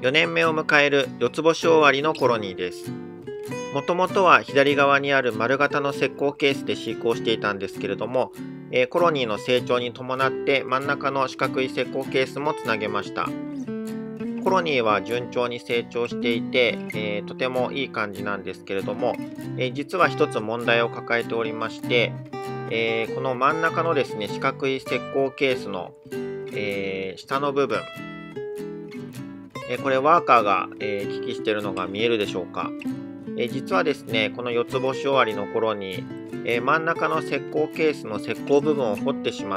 4年目を迎える四つ星終わりのコロニーです。もともとは左側にある丸型の石膏ケースで飼育をしていたんですけれども、コロニーの成長に伴って真ん中の四角い石膏ケースもつなげました。コロニーは順調に成長していて、とてもいい感じなんですけれども、実は一つ問題を抱えておりまして、この真ん中のですね、四角い石膏ケースの、下の部分、これワーカーが、行き来しているのが見えるでしょうか。実はですね、この四つ星終わりの頃に、真ん中の石膏ケースの石膏部分を掘ってしまって、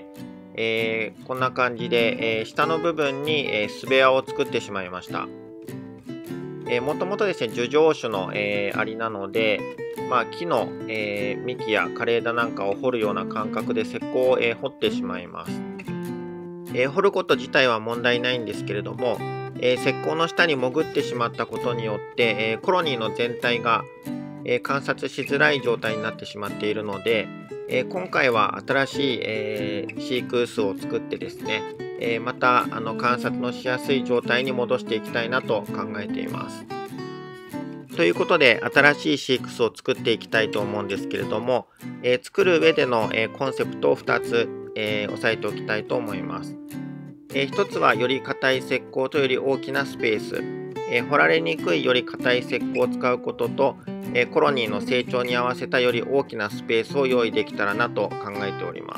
こんな感じで、下の部分に、巣部屋を作ってしまいました。もともとですね、樹上種の、アリなので、木の、幹や枯れ枝なんかを掘るような感覚で石膏を、掘ってしまいます。掘ること自体は問題ないんですけれども、石膏の下に潜ってしまったことによって、コロニーの全体が、観察しづらい状態になってしまっているので、今回は新しい、飼育巣を作ってですね、また観察のしやすい状態に戻していきたいなと考えています。ということで、新しい飼育巣を作っていきたいと思うんですけれども、作る上での、コンセプトを2つ、押さえておきたいと思います。一つはより硬い石膏とより大きなスペース、掘られにくいより硬い石膏を使うことと、コロニーの成長に合わせたより大きなスペースを用意できたらなと考えております。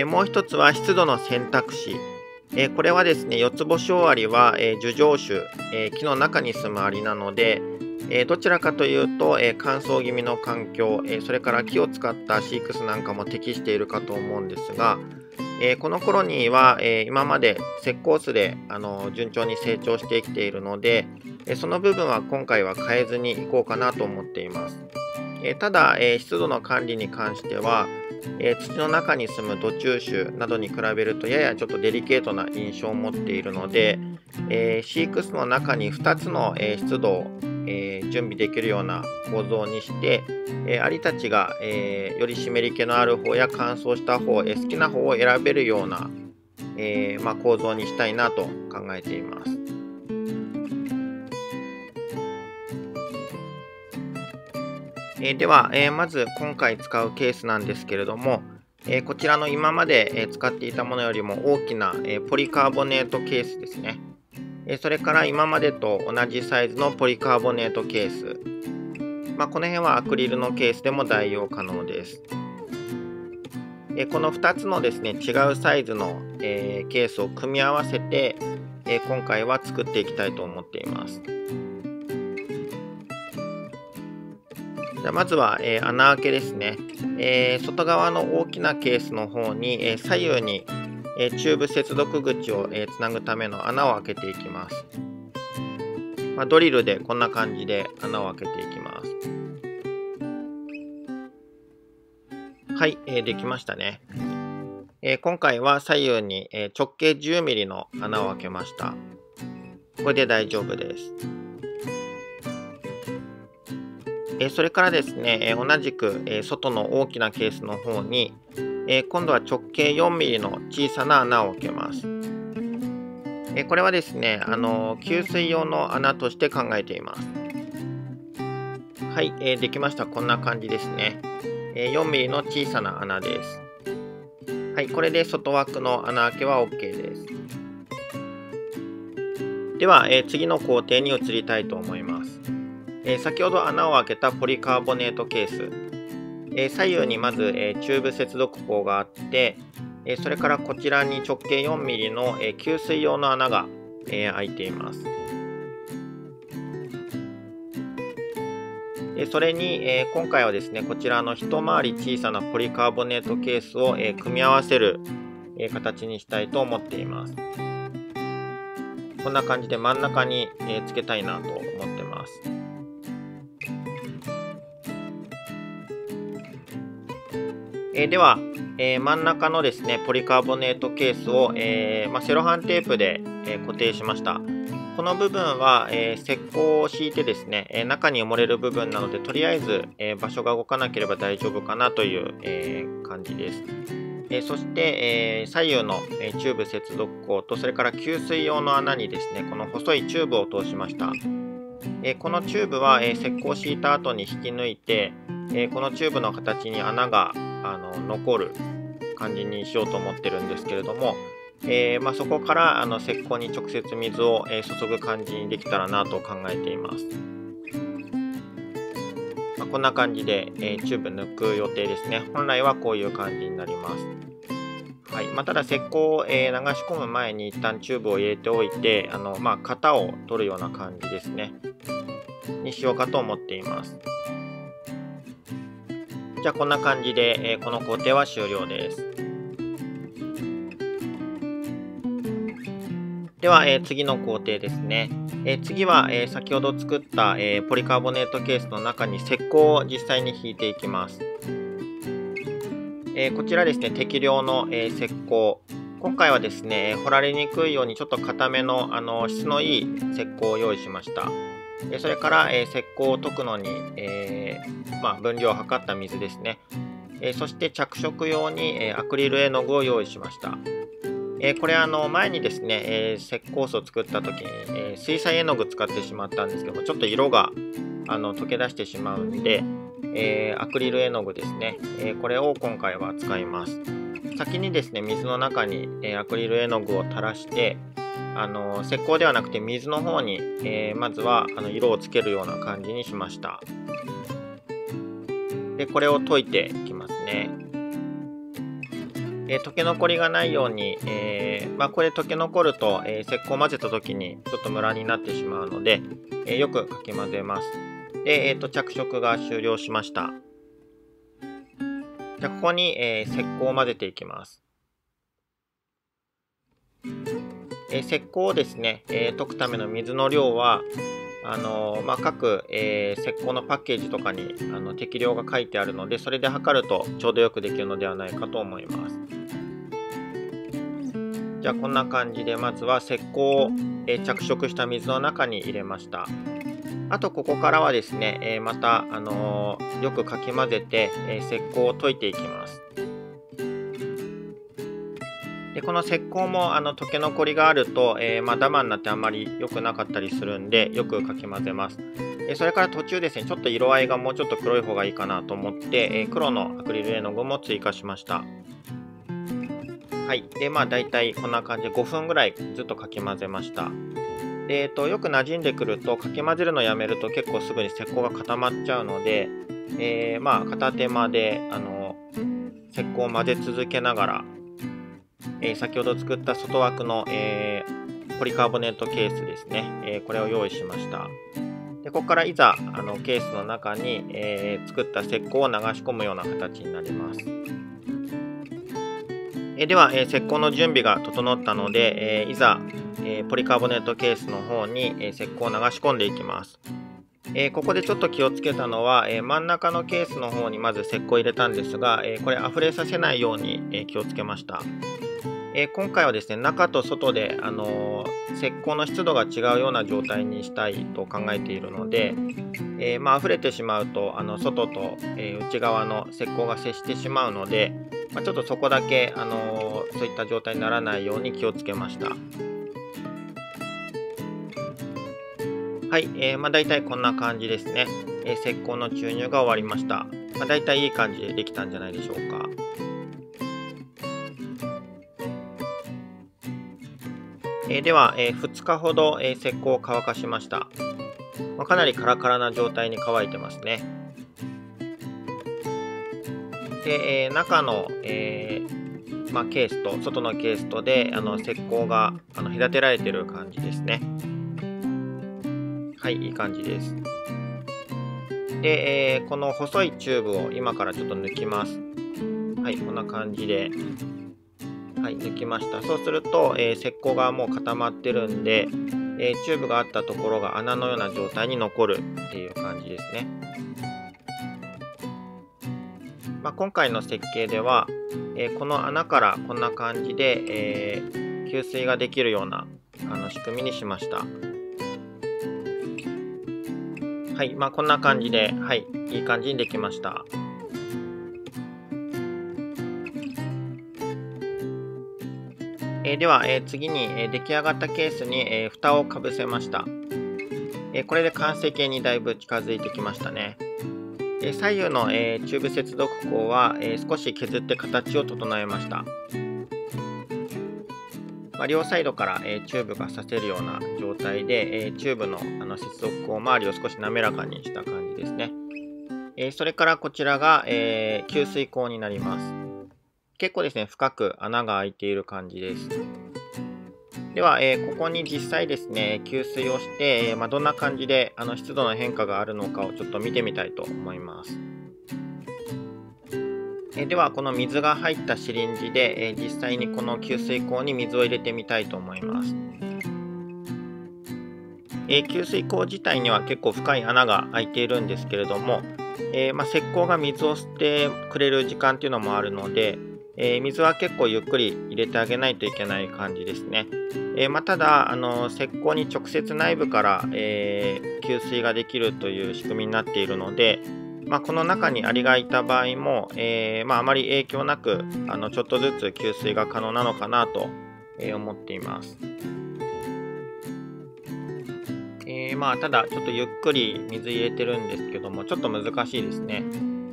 もう一つは湿度の選択肢。これはですね、四つ星終わりは、樹上種、木の中に住むアリなので、どちらかというと、乾燥気味の環境、それから木を使った飼育巣なんかも適しているかと思うんですが、このコロニーは、今まで石膏巣で順調に成長してきているので、その部分は今回は変えずにいこうかなと思っています。ただ、湿度の管理に関しては、土の中に住む土中種などに比べるとややちょっとデリケートな印象を持っているので、飼育巣の中に2つの、湿度を、準備できるような構造にして、アリたちが、より湿り気のある方や乾燥した方、好きな方を選べるような、構造にしたいなと考えています。では、まず今回使うケースなんですけれども、こちらの今まで、使っていたものよりも大きな、ポリカーボネートケースですね。それから今までと同じサイズのポリカーボネートケース。この辺はアクリルのケースでも代用可能です。この2つのですね、違うサイズの、ケースを組み合わせて、今回は作っていきたいと思っています。じゃあまずは、穴開けですね。外側の大きなケースの方に、左右に、チューブ接続口を、つなぐための穴を開けていきます。ドリルでこんな感じで穴を開けていきます。はい、できましたね。今回は左右に、直径 10mm の穴を開けました。これで大丈夫です。それからですね、同じく、外の大きなケースの方に、今度は直径 4mm の小さな穴を開けます。これはですね、給水用の穴として考えています。はい、できました。こんな感じですね。4mm の小さな穴です。はい、これで外枠の穴開けは OK です。では、次の工程に移りたいと思います。先ほど穴を開けたポリカーボネートケース、左右にまず、チューブ接続口があって、それからこちらに直径 4mm の、給水用の穴が、開いています。それに、今回はですね、こちらの一回り小さなポリカーボネートケースを、組み合わせる、形にしたいと思っています。こんな感じで真ん中に、つけたいなと思ってます。では、真ん中のですね、ポリカーボネートケースを、セロハンテープで、固定しました。この部分は、石膏を敷いてですね、中に埋もれる部分なので、とりあえず、場所が動かなければ大丈夫かなという、感じです。 そして、左右の、チューブ接続口と、それから給水用の穴にですね、この細いチューブを通しました。このチューブは、石膏を敷いた後に引き抜いて、このチューブの形に穴が残る感じにしようと思ってるんですけれども、そこから石膏に直接水を、注ぐ感じにできたらなと考えています。こんな感じで、チューブ抜く予定ですね。本来はこういう感じになります。はい。ただ石膏を、流し込む前に一旦チューブを入れておいて、型を取るような感じですね。にしようかと思っています。じゃあこんな感じで、この工程は終了です。では、次の工程ですね。次は、先ほど作った、ポリカーボネートケースの中に石膏を実際に引いていきます。こちらですね、適量の、石膏。今回はですね、掘られにくいようにちょっと固めの、質のいい石膏を用意しました。それから、石膏を溶くのに、分量を測った水ですね。そして着色用に、アクリル絵の具を用意しました。これ前にですね、石膏巣を作った時に、水彩絵の具使ってしまったんですけども、ちょっと色が溶け出してしまうんで、アクリル絵の具ですね、これを今回は使います。先にですね、水の中に、アクリル絵の具を垂らして、石膏ではなくて水の方に、まずは色をつけるような感じにしました。で、これを溶いていきますね。溶け残りがないように、これ溶け残ると、石膏を混ぜた時にちょっとムラになってしまうので、よくかき混ぜます。で、着色が終了しました。じゃあここに、石膏を混ぜていきます。石膏をですね、溶くための水の量は各、石膏のパッケージとかに適量が書いてあるので、それで測るとちょうどよくできるのではないかと思います。じゃあこんな感じでまずは石膏を、着色した水の中に入れました。あとここからはですね、また、よくかき混ぜて、石膏を溶いていきます。でこの石膏も溶け残りがあると、ダマになってあんまり良くなかったりするんで、よくかき混ぜます。それから途中ですね、ちょっと色合いがもうちょっと黒い方がいいかなと思って、黒のアクリル絵の具も追加しました。はい。で、だいたいこんな感じで5分ぐらいずっとかき混ぜました。で、よく馴染んでくると、かき混ぜるのやめると結構すぐに石膏が固まっちゃうので、片手間で、石膏を混ぜ続けながら、先ほど作った外枠の、ポリカーボネートケースですね、これを用意しました。でここからいざケースの中に、作った石膏を流し込むような形になります。では、石膏の準備が整ったので、いざ、ポリカーボネートケースの方に、石膏を流し込んでいきます。ここでちょっと気をつけたのは、真ん中のケースの方にまず石膏を入れたんですが、これ溢れさせないように、気をつけました。今回はですね、中と外で、石膏の湿度が違うような状態にしたいと考えているので、溢れてしまうと外と、内側の石膏が接してしまうので、ちょっとそこだけ、そういった状態にならないように気をつけました。はい、だいたいこんな感じですね。石膏の注入が終わりました。だいたいいい感じでできたんじゃないでしょうか。では、2日ほど、石膏を乾かしました。かなりカラカラな状態に乾いてますね。で、中の、ケースと外のケースとで石膏が隔てられてる感じですね。はい、いい感じです。で、この細いチューブを今からちょっと抜きます。はい、こんな感じで。はい、抜きました。そうすると、石膏がもう固まってるんで、チューブがあったところが穴のような状態に残るっていう感じですね。今回の設計では、この穴からこんな感じで、給水ができるような仕組みにしました。はい、こんな感じで、はい、いい感じにできました。 では、次に、出来上がったケースに、蓋をかぶせました。これで完成形にだいぶ近づいてきましたね。左右の、チューブ接続口は、少し削って形を整えました。両サイドから、チューブが刺せるような状態で、チューブの、接続口周りを少し滑らかにした感じですね。それからこちらが、給水口になります。結構ですね、深く穴が開いている感じです。では、ここに実際ですね、給水をして、どんな感じで湿度の変化があるのかをちょっと見てみたいと思います。では、この水が入ったシリンジで、実際にこの給水口に水を入れてみたいと思います。給水口自体には結構深い穴が開いているんですけれども、石膏が水を吸ってくれる時間っていうのもあるので、水は結構ゆっくり入れてあげないといけない感じですね。ただ石膏に直接内部から、給水ができるという仕組みになっているので、この中にアリがいた場合も、あまり影響なくちょっとずつ給水が可能なのかなと、思っています。ただちょっとゆっくり水入れてるんですけども、ちょっと難しいですね。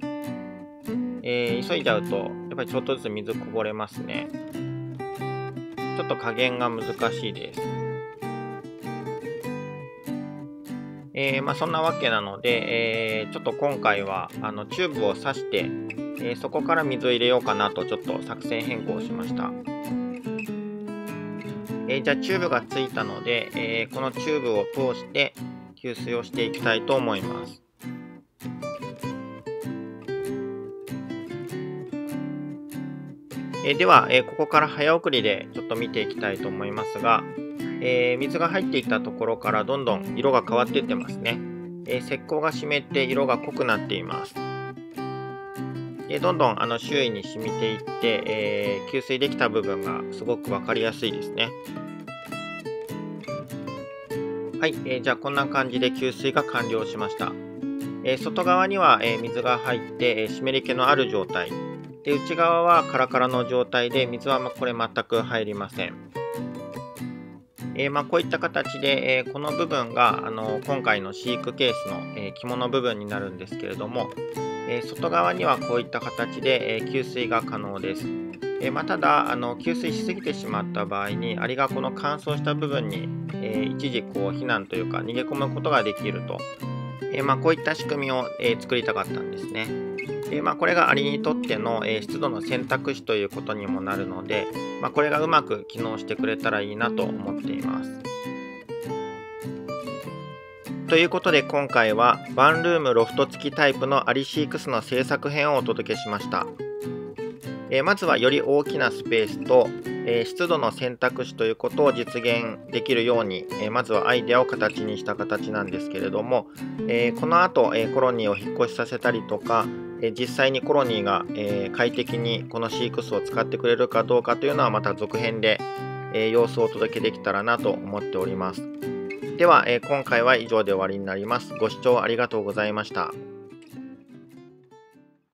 急いじゃうとやっぱりちょっとずつ水こぼれますね。ちょっと加減が難しいです。そんなわけなので、ちょっと今回はチューブを刺して、そこから水を入れようかなとちょっと作戦変更しました。じゃあチューブがついたので、このチューブを通して給水をしていきたいと思います。では、ここから早送りでちょっと見ていきたいと思いますが、水が入っていったところからどんどん色が変わっていってますね。石膏が湿って色が濃くなっています。どんどん周囲に染みていって、給水できた部分がすごく分かりやすいですね。はい、じゃあこんな感じで給水が完了しました。外側には、水が入って、湿り気のある状態で、内側はカラカラの状態で水はこれ全く入りません。こういった形で、この部分が今回の飼育ケースの、肝の部分になるんですけれども、外側にはこういった形で、給水が可能です。ただ給水しすぎてしまった場合にアリがこの乾燥した部分に、一時避難というか逃げ込むことができると、こういった仕組みを、作りたかったんですね。これがアリにとっての、湿度の選択肢ということにもなるので、これがうまく機能してくれたらいいなと思っています。ということで今回はワンルームロフト付きタイプのアリシークスの製作編をお届けしました。まずはより大きなスペースと、湿度の選択肢ということを実現できるように、まずはアイデアを形にした形なんですけれども、この後、コロニーを引っ越しさせたりとか、実際にコロニーが、快適にこの飼育室を使ってくれるかどうかというのはまた続編で、様子をお届けできたらなと思っております。では、今回は以上で終わりになります。ご視聴ありがとうございました。